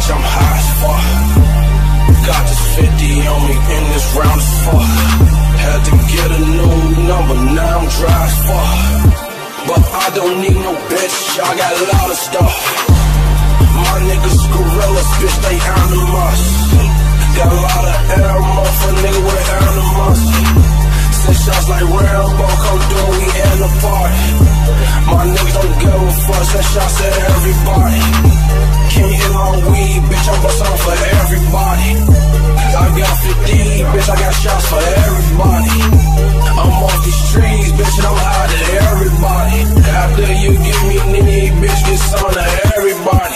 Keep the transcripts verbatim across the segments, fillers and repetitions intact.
bitch, I'm high as fuck. Got this fifty on me in this round as fuck. Had to get a new number, now I'm dry as fuck. But I don't need no bitch, I got a lot of stuff. My niggas gorillas, bitch, they animals. Got a lot of ammo for nigga with animals. Send shots like Rambo, come through, we in the party. My niggas don't give a fuck, send shots to everybody. Can't hit my weed, bitch, I'm bustin' for everybody. I got fifty, bitch, I got shots for everybody. I'm off these streets, bitch, and I'm high to everybody. After you give me need, bitch, get some to everybody.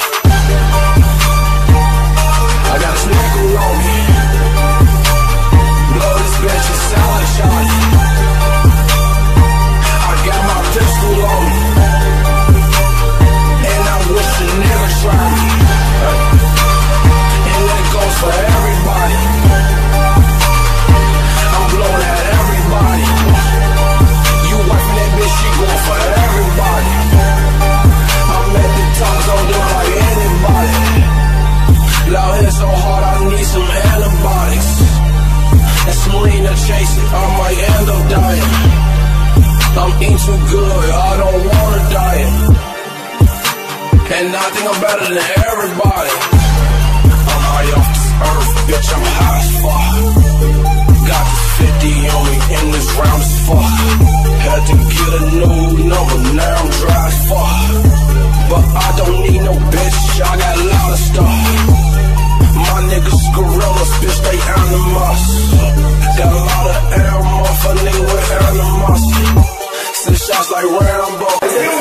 I got this nickel on me. Blow this bitch and sound like shotty. I got my pistol on me, and I wish a nigga try me. And that goes for everybody. I'm blowing at everybody. You wifing that bitch, she going for everybody. I'm at the top, don't do it like anybody. Loud hit so hard, I need some antibiotics. And some lean to chase it, I might end up dying. I'm eating too good, I don't wanna diet. And I think I'm better than everybody. I'm high off this earth, bitch, I'm high as fuck. Got this fifty on me in this round as fuck. Had to get a new number, now I'm dry as fuck. But I don't need no bitch, I got a lot of stuff. My niggas gorillas, bitch, they animals. Got a lot of ammo for nigga with animals. Send shots like Rambo.